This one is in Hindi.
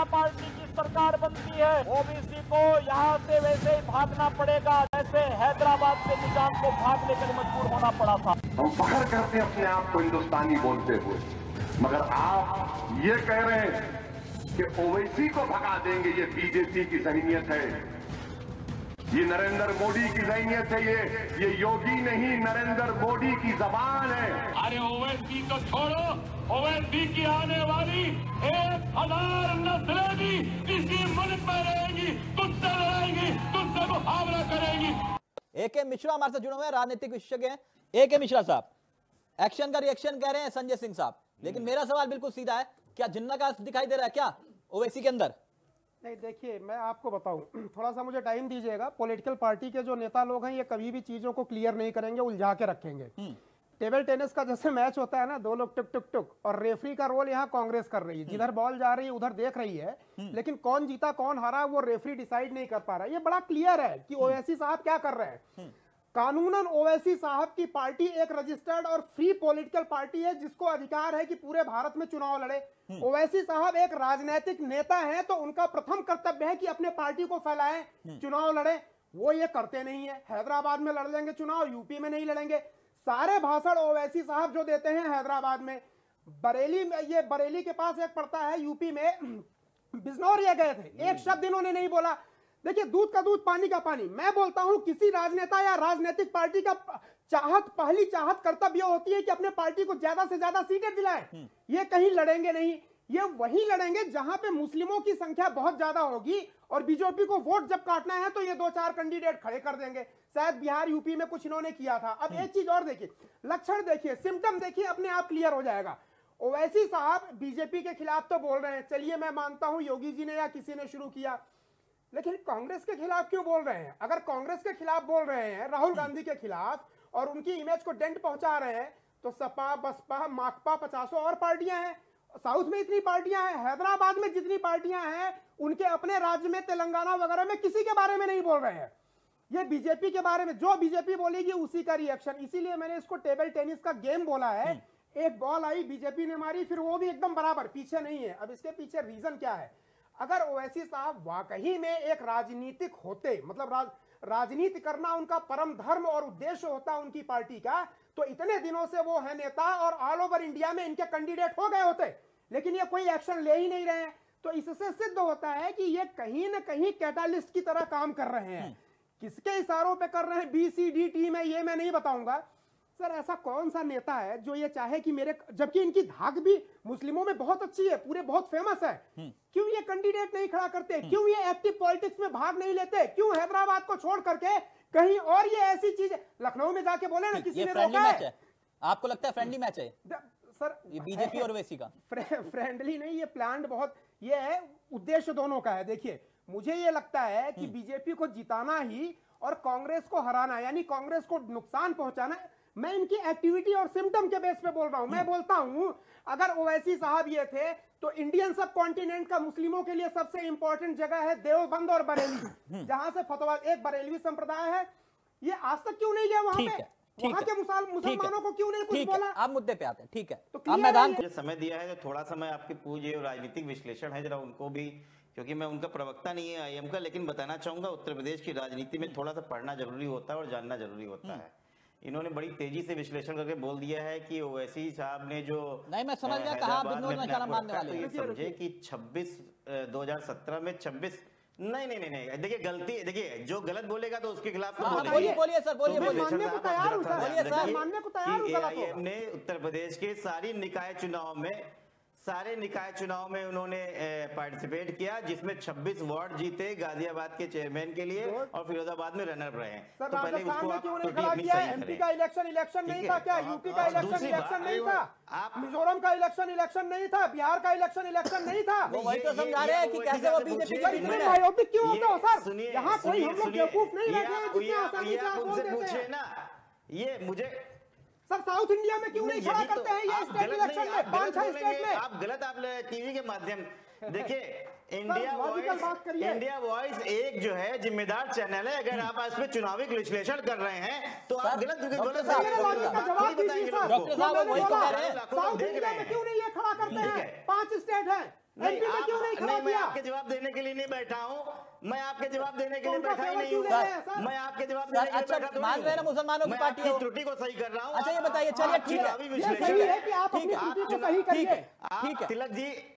जनता पार्टी की सरकार बनती है, ओबीसी को यहाँ से वैसे ही भागना पड़ेगा जैसे हैदराबाद से निजाम को भागने के लिए मजबूर होना पड़ा था। हम फख्र करते हैं अपने आप को हिंदुस्तानी बोलते हुए, मगर आप ये कह रहे हैं कि ओवैसी को भगा देंगे, ये बीजेपी की ज़हनियत है, ये नरेंद्र मोदी की ज़हनियत है, ये योगी नहीं नरेंद्र मोदी की जबान है। अरे ओवैसी तो छोड़ो, ओवैसी की आने वाली 1000 नस्लें भी इसी मुल्क में रहेंगी, तुझसे लड़ेंगी, तुझसे मुकाबला करेंगी। ए.के. मिश्रा हमारे साथ जुड़े हुए हैं, राजनीतिक विशेषज्ञ हैं। ए.के. मिश्रा साहब, एक्शन का रिएक्शन कह रहे हैं संजय सिंह साहब, लेकिन मेरा सवाल बिल्कुल सीधा है, क्या जिन्ना का दिखाई दे रहा है क्या ओवैसी के अंदर? नहीं, देखिए मैं आपको बताऊं, थोड़ा सा मुझे टाइम दीजिएगा। पॉलिटिकल पार्टी के जो नेता लोग हैं ये कभी भी चीजों को क्लियर नहीं करेंगे, उलझा के रखेंगे। टेबल टेनिस का जैसे मैच होता है ना, दो लोग टुक टुक टुक, और रेफरी का रोल यहाँ कांग्रेस कर रही है, जिधर बॉल जा रही है उधर देख रही है, लेकिन कौन जीता कौन हारा वो रेफरी डिसाइड नहीं कर पा रहा है। ये बड़ा क्लियर है कि ओवैसी साहब क्या कर रहे हैं। कानूनन ओवैसी साहब की पार्टी एक रजिस्टर्ड और फ्री पॉलिटिकल पार्टी है, जिसको अधिकार है कि पूरे भारत में चुनाव लड़े। ओवैसी साहब एक राजनीतिक नेता हैं, तो उनका प्रथम कर्तव्य है कि अपने पार्टी को फैलाएं, चुनाव लड़े। वो ये करते नहीं है। हैदराबाद में लड़ लेंगे चुनाव, यूपी में नहीं लड़ेंगे। सारे भाषण ओवैसी साहब जो देते हैं हैदराबाद में, बरेली में, ये बरेली के पास एक पड़ता है यूपी में, बिजनौर ये गए थे, एक शब्द इन्होंने नहीं बोला। देखिए, दूध का दूध पानी का पानी। मैं बोलता हूं किसी राजनेता या राजनीतिक पार्टी का पहली चाहत कर्तव्य होती है कि अपने पार्टी को ज्यादा से ज्यादा सीटें दिलाएं। ये कहीं लड़ेंगे नहीं, ये वहीं लड़ेंगे जहां पे मुस्लिमों की संख्या बहुत ज्यादा होगी, और बीजेपी को वोट जब काटना है तो ये 2-4 कैंडिडेट खड़े कर देंगे। शायद बिहार यूपी में कुछ इन्होंने किया था। अब एक चीज और देखिए, लक्षण देखिए, सिम्टम देखिए, अपने आप क्लियर हो जाएगा। ओवैसी साहब बीजेपी के खिलाफ तो बोल रहे हैं, चलिए मैं मानता हूं योगी जी ने या किसी ने शुरू किया, लेकिन कांग्रेस के खिलाफ क्यों बोल रहे हैं? अगर कांग्रेस के खिलाफ बोल रहे हैं, राहुल गांधी के खिलाफ, और उनकी इमेज को डेंट पहुंचा रहे हैं, तो सपा, बसपा, माकपा, 50 और पार्टियां हैं। साउथ में इतनी पार्टियां हैं, हैदराबाद में जितनी पार्टियां हैं, उनके अपने राज्य में, तेलंगाना वगैरह में किसी के बारे में नहीं बोल रहे हैं। ये बीजेपी के बारे में जो बीजेपी बोलेगी उसी का रिएक्शन। इसीलिए मैंने इसको टेबल टेनिस का गेम बोला है। एक बॉल आई, बीजेपी ने मारी, फिर वो भी एकदम बराबर, पीछे नहीं है। अब इसके पीछे रीजन क्या है? अगर ओवैसी साहब वाकई में एक राजनीतिक होते, मतलब राजनीति करना उनका परम धर्म और उद्देश्य होता उनकी पार्टी का, तो इतने दिनों से वो है नेता और ऑल ओवर इंडिया में इनके कैंडिडेट हो गए होते। लेकिन ये कोई एक्शन ले ही नहीं रहे हैं, तो इससे सिद्ध होता है कि ये कहीं ना कहीं कैटालिस्ट की तरह काम कर रहे हैं। किसके इशारों पे कर रहे हैं, BCDT में, ये मैं नहीं बताऊंगा। सर, ऐसा कौन सा नेता है जो ये चाहे कि मेरे, जबकि इनकी धाक भी मुस्लिमों में बहुत अच्छी है, पूरे बहुत फेमस है, क्यों ये कैंडिडेट नहीं खड़ा करते? क्यों ये एक्टिव पॉलिटिक्स में भाग नहीं लेते? क्यों हैदराबाद को छोड़ करके कहीं और ये ऐसी चीज, लखनऊ में जाके बोले ना किसी ने रोका है। आपको लगता है फ्रेंडली मैच है सर ये बीजेपी और ओवैसी का? फ्रेंडली नहीं, ये प्लान्ड बहुत, ये है, उद्देश्य दोनों का है। देखिए, मुझे ये लगता है कि बीजेपी को जिताना ही और कांग्रेस को हराना, यानी कांग्रेस को नुकसान पहुंचाना। मैं इनकी एक्टिविटी और सिम्टम के बेस पे बोल रहा हूं। मैं बोलता हूं अगर ओवैसी साहब ये थे, तो इंडियन सब कॉन्टिनेंट का मुस्लिमों के लिए सबसे इंपॉर्टेंट जगह है देवबंद और बरेली, जहां से फतवा, एक बरेलवी संप्रदाय है, ये आज तक क्यों नहीं गया वहां पे? वहां के मुसलमानों को क्यों नहीं कुछ बोला? आप मुद्दे पे आते हैं, ठीक है। तो मैदान मुझे समय दिया है, तो थोड़ा सा मैं आपके पूरे राजनीतिक विश्लेषण है जरा उनको भी, क्योंकि मैं उनका प्रवक्ता नहीं है IM का, लेकिन बताना चाहूंगा उत्तर प्रदेश की राजनीति में थोड़ा सा पढ़ना जरूरी होता है और जानना जरूरी होता है। इन्होंने बड़ी तेजी से विश्लेषण करके बोल दिया है कि ओवैसी साहब ने जो, नहीं मैं समझ गया कहां बिजनौर में निशाना मारने वाले हैं। ये समझे कि 2017 में 26 नहीं, देखिए गलती, देखिए जो गलत बोलेगा तो उसके खिलाफ तो बोलिए सर, बोलिए। मानने को तैयार हूं सर, मानने को तैयार हूं। AIM ने उत्तर प्रदेश के सारे निकाय चुनाव में उन्होंने पार्टिसिपेट किया, जिसमें 26 वार्ड जीते गाजियाबाद के चेयरमैन के लिए, और फिरोजाबाद में रनर रहे हैं। तो पहले उसको आप MP का इलेक्शन नहीं था क्या? यूपी का इलेक्शन नहीं था? आप मिजोरम का इलेक्शन नहीं था? बिहार का इलेक्शन नहीं था? वही तो समझा रहे हैं कि कैसे वो बीजेपी का बायोपिक क्यों होता है सर? यहाँ कोई हम लोग बेवकूफ नहीं रह गए जितनी आसानी से आप बोल देते हैं ना। ये मुझे सर, साउथ इंडिया में क्यों नहीं खड़ा करते हैं ये स्टेट इलेक्शन में, 5-6 स्टेट में? आप गलत, आप टीवी के माध्यम, देखिए इंडिया वॉइस एक जो है जिम्मेदार चैनल है। अगर आप इस पे चुनावी विश्लेषण कर रहे हैं तो आप गलत डॉक्टर साहब वही तो कह रहे हैं, साउथ इंडिया में क्यों नहीं ये खड़ा करते हैं? 5 स्टेट हैं, एमपी में क्यों नहीं खड़ा मैं किया? आपके जवाब देने के लिए नहीं बैठा हूँ, मैं आपके जवाब देने के लिए उनका बैठा ही फेवर नहीं क्यों हूँ, ले रहे हैं, सर? मैं आपके जवाब सर, देने के लिए अच्छा, बैठा तो मान नहीं रहे हैं ना हूँ। मुसलमानों की मैं पार्टी आपकी हो। त्रुटि को सही कर रहा हूँ। अच्छा, ये आप- बताइए, चलिए आप ठीक है, चुनावी ये विश्लेषण सही है कि आप ठीक अपनी है, त्रुटि को सही ठीक करिए। है, ठीक है। तिलक जी